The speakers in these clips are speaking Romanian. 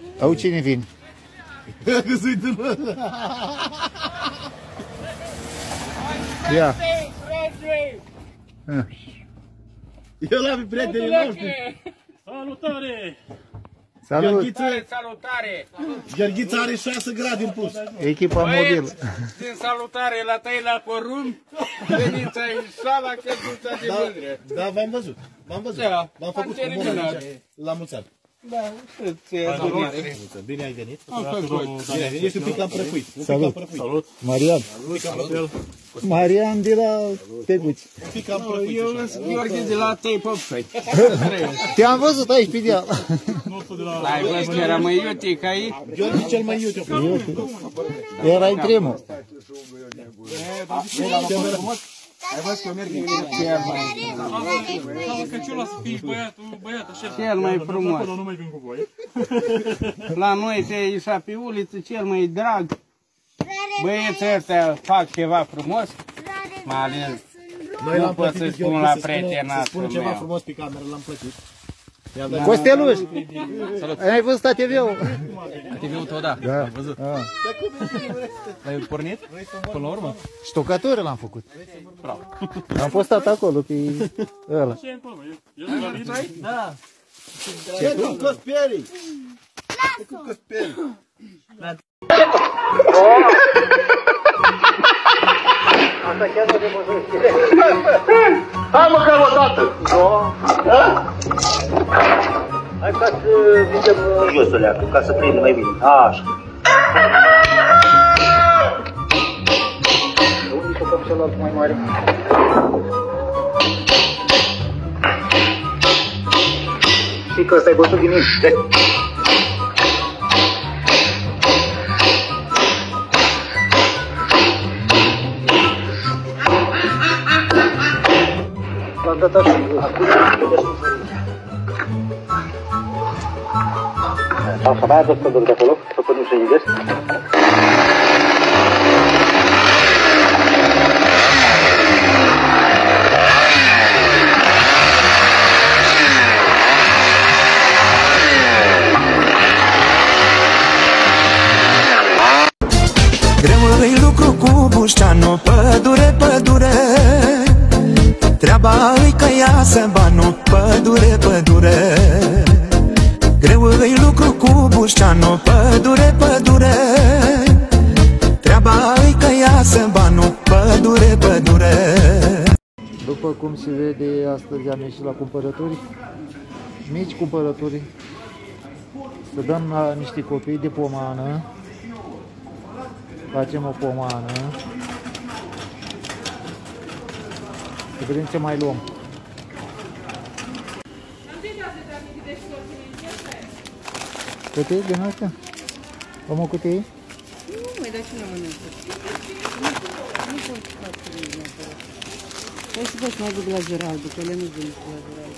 Au cine vine? Ia. Eu l-am prietenii noștri. Salutare! Salut! Salutare! Gheorghița are 6 grade în pus. Echipa mobilă. Din salutare la tăi la Corum, veniți aici, sala căsuța de mândre. Da, v-am văzut. V-am văzut. Da, V-am făcut am frumos terminat. aici, la mulți ani. Da, să-ți adunare. Bine ai venit. Am făcut. Bine ai venit. Ești un pic cam prăfuit. Salut! Salut! Marian. Marian de la Teguți. Un pic cam prăfuit. Eu sunt Gheorghe de la Tei Popșoi. Te-am văzut aici pe deal. Ai văzut că era mai iutic aici? Gheorghe cel mai iute. Erai primul. Ai văzut că eu merg în Căciula să fii băiat așa. cel mai frumos. Acolo nu mai vin cu voi. La noi se ieșea pe uliță cel mai drag. Băieții ăștia fac ceva frumos, mai ales nu pot să spun la prietenatul spun ceva meu. frumos pe cameră, l-am plătit. Costeluș! Ai văzut ATV-ul? TV-ul tău, da. Da. Am văzut. L-ai pornit? Până la urmă? Ștocătură l-am făcut. Bravo. Am postat acolo pe ăla. Ce e acolo? E la mine? Da. Ce cu cosperii? Ce cu cosperii? Hai măcar o dată! Hai ca să vindem josul leacă, ca să prindem mai bine. Așa. Unde făcăm celălalt mai mare? Știi că ăsta e bătut din mine. L-am dat așa. Așa, mai adus păduri de acolo, să putem să invest. Greu-i lucru cu bușteanu, pădure, pădure. Treaba-i că iasă banul, pădure, pădure. Greu-i lucru cu bușteanu, pădure, pădure. Treaba-i că iasă banul, pădure, pădure. După cum se vede, astăzi am ieșit la cumpărături, mici cumpărături, să dăm la niște copii de pomană, facem o pomană, să vedem ce mai luăm. Cutii din astea? Luăm o cutie? Nu, mai dai și la mănâncă. Nu pot să fac cu mine neapărat. Hai să faci mai de glazură albă, că ele nu vin cu glazură albă.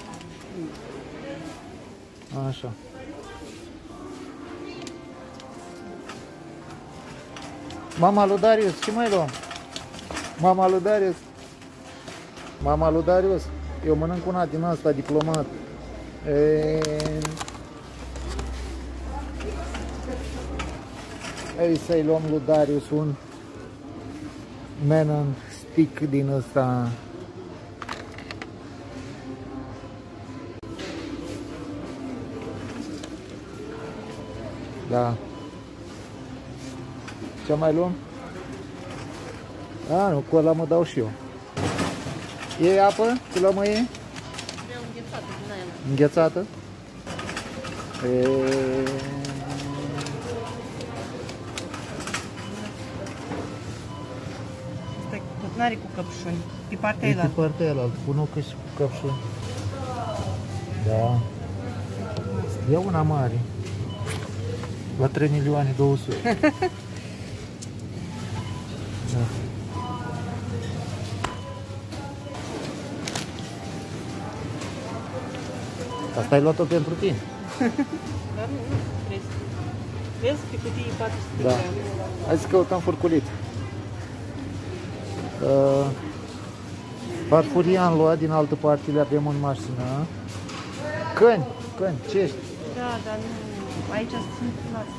Așa. Mama lui Darius, ce mai luăm? Mama lui Darius. Mama lui Darius. Eu mănânc una din asta, diplomat. Hai să-i luăm lui Darius un man stick din ăsta. Da. Ce mai luăm? A, nu, cu ăla mă dau și eu. E apă? Ce la mă e? Vreau înghețată din aia. Înghețată? Stai, n-are cu căpșuni. Pe partea E aia. pe partea aia, cu nucă și cu căpșuni. Da. Ia una mare. La 3.200.000. Da. Asta ai luat-o pentru tine? Dar nu, trebuie să... Vezi, pe cutii 400 de Da. grame. Hai să căutăm furculit. Farfurii am luat, din altă parte le avem în mașină. Căni, ce ești? Da, dar nu... Aici sunt clase.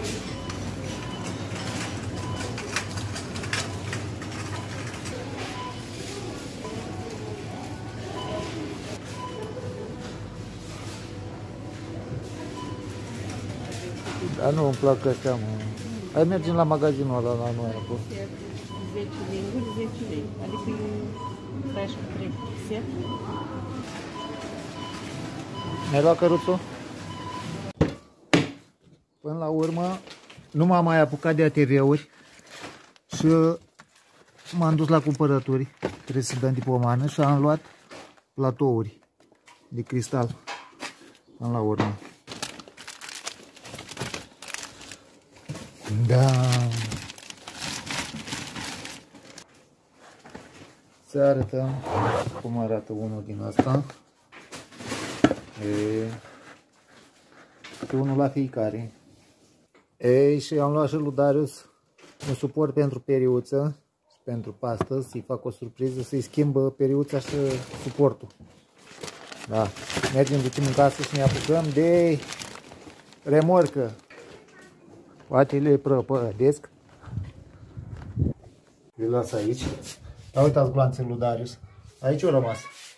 Dar nu îmi plac astea, mă. Hai mergem la magazinul ăla la noi acolo. 10 linguri, 10 lei. Adică e 3 set. Mi-ai luat căruțul? Până la urmă, nu m-am mai apucat de ATV-uri și m-am dus la cumpărături. Trebuie să dăm dipomană și am luat platouri de cristal. Până la urmă. Da. Să arătăm cum arată unul din asta. Câte unul la fiecare. Ei, și am luat și lui Darius un suport pentru periuță și pentru pastă, să-i fac o surpriză, să-i schimbă periuța și suportul. Da, mergem, ducem în casă și ne apucăm de remorcă. Poate le prăpădesc. Le las aici. Dar uitați glanțele lui Darius. Aici au rămas.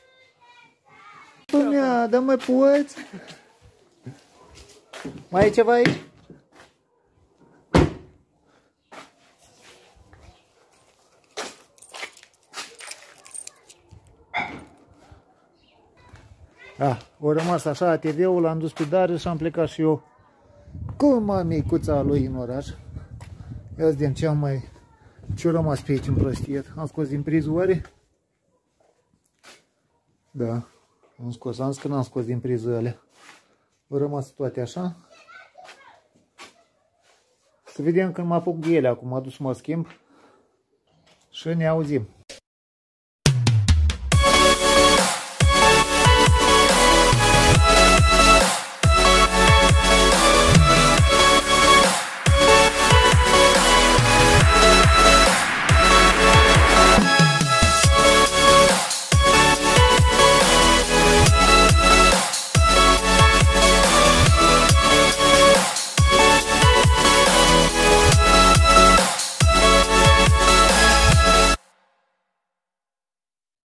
Până, dar mă poți? Mai e ceva aici? Da, au rămas așa ATV-ul, l-am dus pe Darius și am plecat și eu cu mămicuța lui în oraș. Ia zi ce am mai... ce-a rămas pe aici împrăștiet. Am scos din prizul oare? Da, am scos, am zis că n-am scos din prizul alea. Au rămas toate așa. Să vedem când mă apuc de ele acum, mă duc să mă schimb și ne auzim.